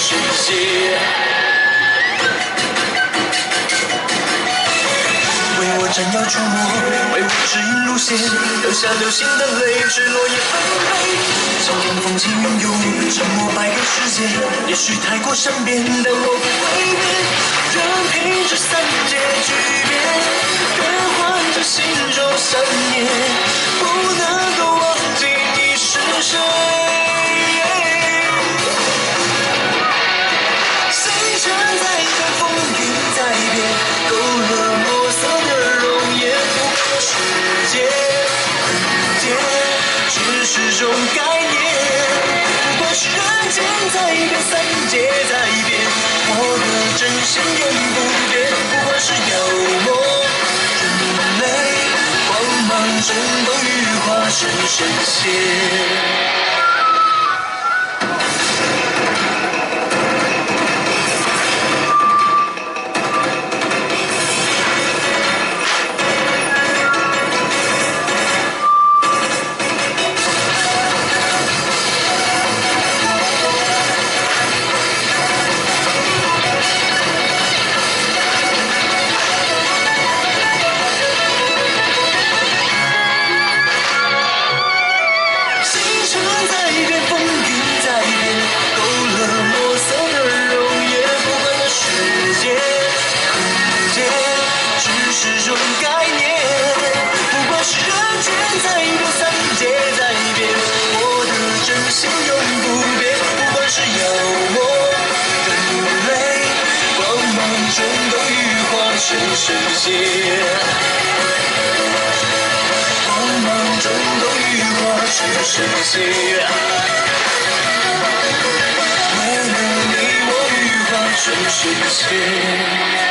世界。为我斩妖除魔，为我指引路线，留下流星的泪，坠落叶纷飞。苍天风起云涌，沉默败给世界。也许太过善变，但我不会变，任凭这三界巨变，变换着心中善念，不能够忘记你是谁。星辰在变，风云在变，勾勒墨色的容颜，不过世界空间，只是种概念。不管是人间在变，三界在变，我的真心永不变。不管是妖魔人类，光芒震动羽化成神仙。世界，光芒中都羽化成世界。为了你，我羽化成世界。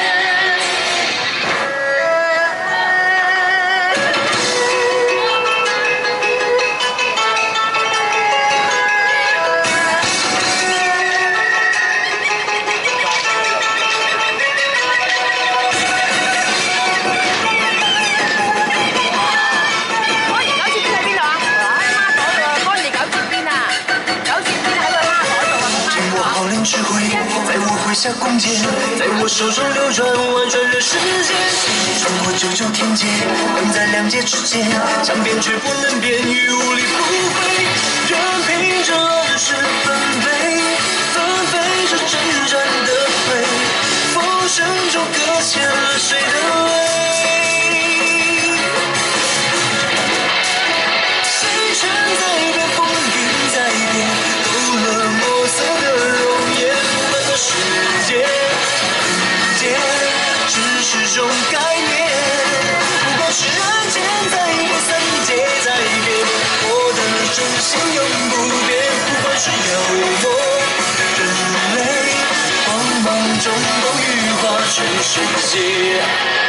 智慧在我麾下弓箭，在我手中流转，婉转人世间。穿过九九天劫，困在两界之间，想变却不能变，于无力不悔。任凭这乱世纷飞，纷飞着挣扎的魂，风声中搁浅了谁的泪？星辰在变，风云在变，勾勒墨色的容颜。世界空间只是种概念，不过是人间在变，三界在变，我的真心永不变。不管是妖魔人类，光芒中都羽化成世界。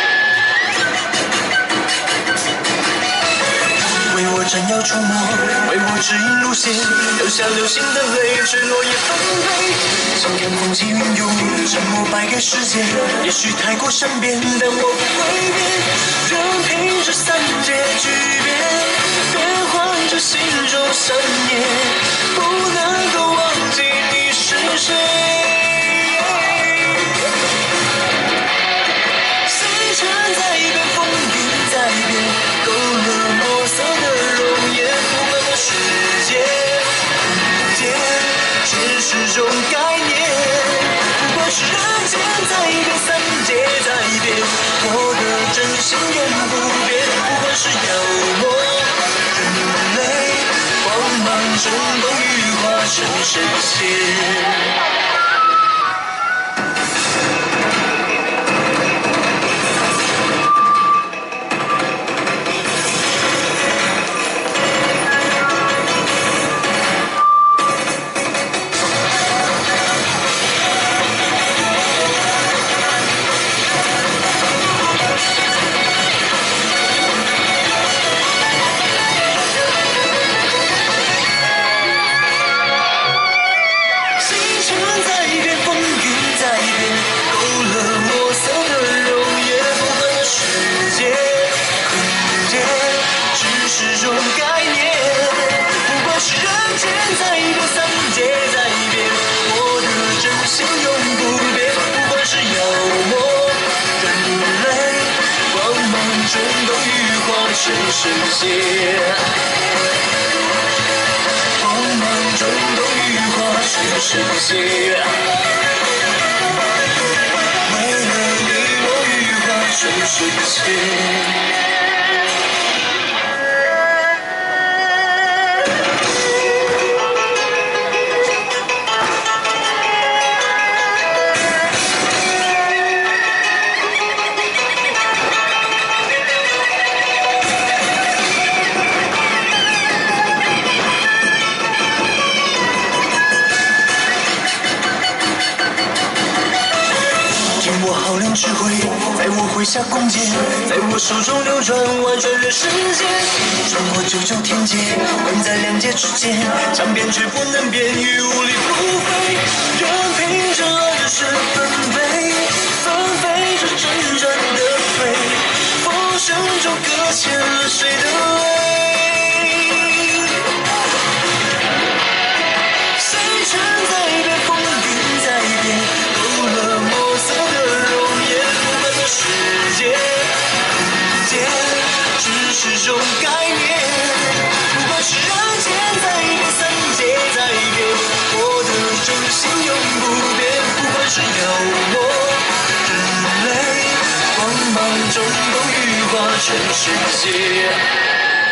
为我斩妖除魔，为我指引路线，留下流星的泪，坠落叶纷飞。苍天风起云涌，沉默败给世界。也许太过善变，但我不会变，任凭这三界巨变，变换着心中善念，不能够忘记你是谁。星辰在变，风云在变，勾勒墨色的容颜。不管这世界空间只是种概念，不管是人间在变，三界在变，我的真心永不变。不管是妖魔人类，光芒中都羽化成神仙。星辰在全世界。光芒中都羽化全世界。为了你，我羽化全世界。我浩量智慧，在我麾下弓箭，在我手中流转，婉转人世间。穿过九九天劫，困在两界之间，想变却不能变，与无力不飞。任凭这人世纷飞，纷飞着阵阵的飞，风声中搁浅了谁的泪？星辰在变，风云在变，勾勒墨色的世界，空间只是种概念。不管是人间在变，三界在变，我的真心永不变。不管是妖魔人类，光芒中都羽化全世界。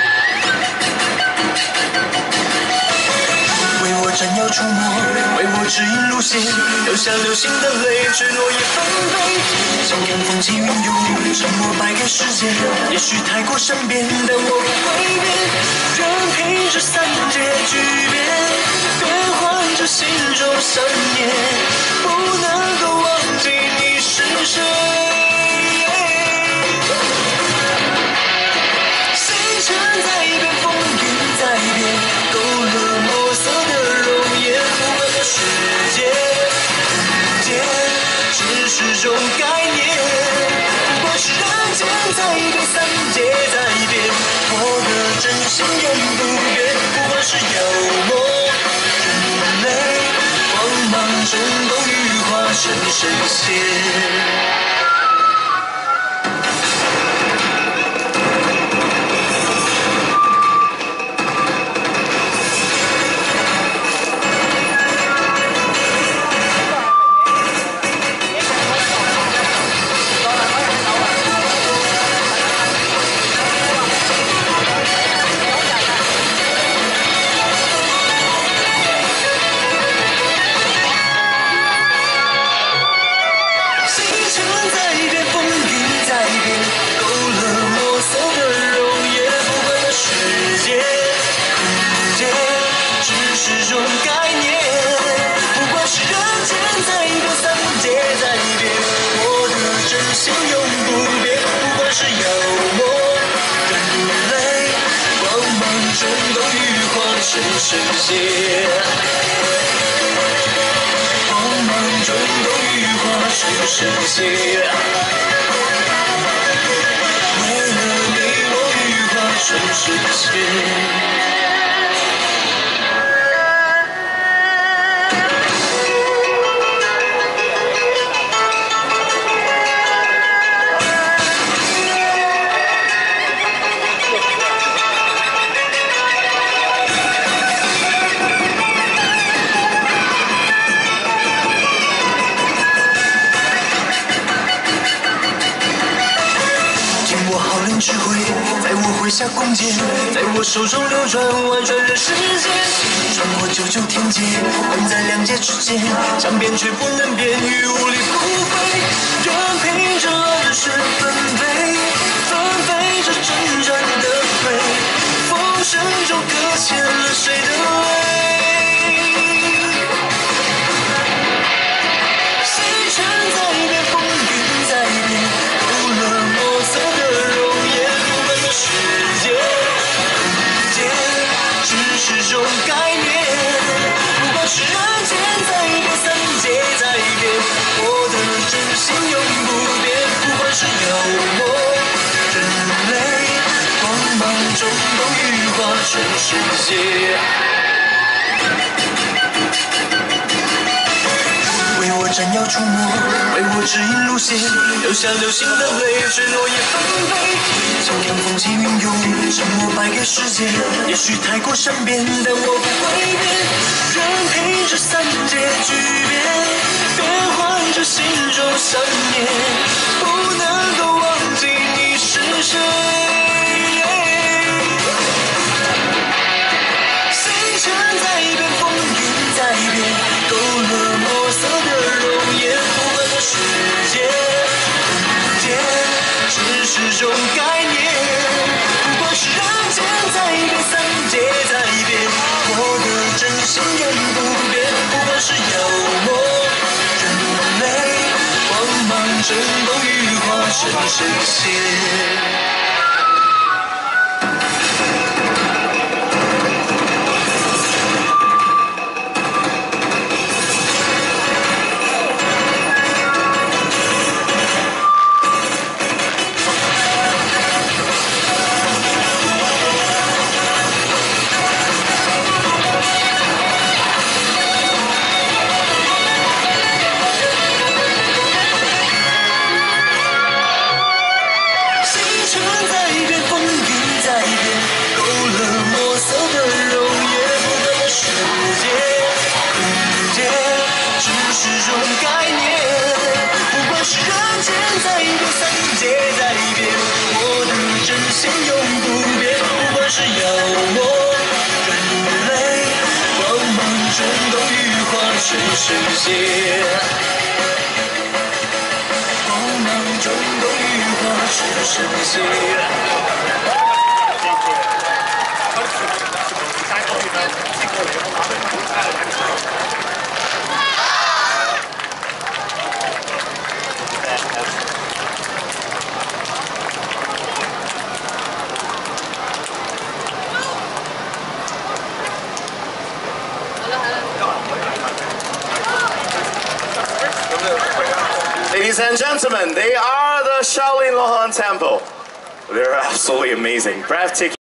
为我斩妖除魔，为我指引路线，留下流星的泪，坠落叶纷飞。想看风起云涌，沉默摆开世界，也许太过善变，但我不会变。任凭这三界巨变，变换着心中想念，不能够忘记你是谁。星辰在变，风云在变，勾勒墨色的容颜。不管这世界空间只是种概念。不管是人间在变，三界在变，我的真心永不变。不管是妖魔人类，光芒中都羽化成神仙。全世界，光芒中都羽化全世界。为了你，我羽化全世界。智慧在我麾下弓箭，在我手中流转，婉转人世间。穿过九九天劫，困在两界之间，想变却不能变，与无力不飞。任凭这人世纷飞，纷飞着阵阵的飞，风声中搁浅了谁的泪？星辰在变，风云在变，勾勒墨色的世界空间只是种概念。不管是人间在变，三界在变，我的真心永不变。不管是妖魔人类，光芒中都羽化全世界。为我闪耀出没，为我指引路线，留下流星的泪，坠落叶纷飞。像天风起云涌，沉默败给时间。也许太过善变，但我不会变。任凭这三界巨变，变换着心中想念，不能够忘记你是谁。星辰在变，风云在变，勾勒墨色的容颜，不管这世界空间只是种概念。不管是人间在变，三界在变，我的真心永不变。不管是妖魔人类，光芒震动羽化成神仙。神仙，光芒中都羽化成神仙。 Ladies and gentlemen, they are the Shaolin Lohan Temple. They're absolutely amazing, breathtaking.